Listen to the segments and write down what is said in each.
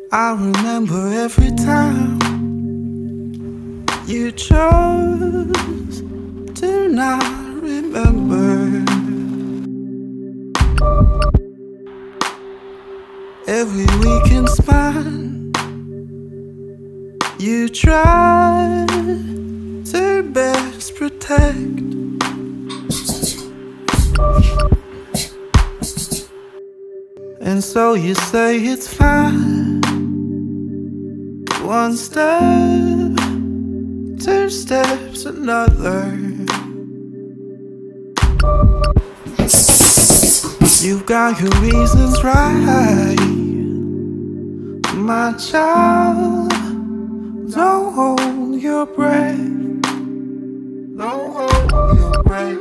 I remember every time you chose to not remember. Every weekend span, you try to best protect. And so you say it's fine. One step, two steps, another. You've got your reasons right, my child. Don't hold your breath. Don't hold your breath.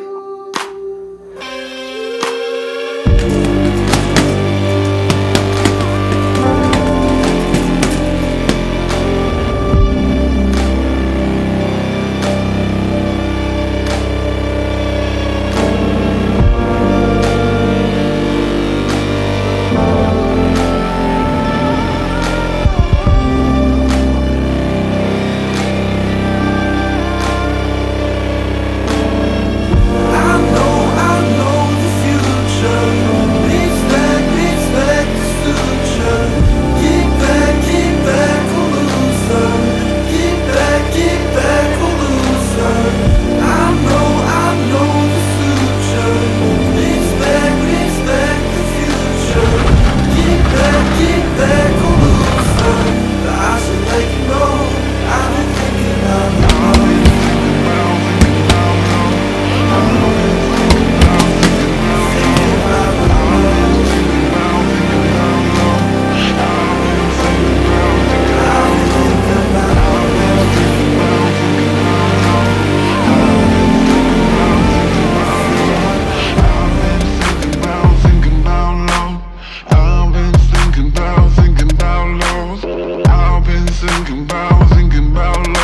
Thinking about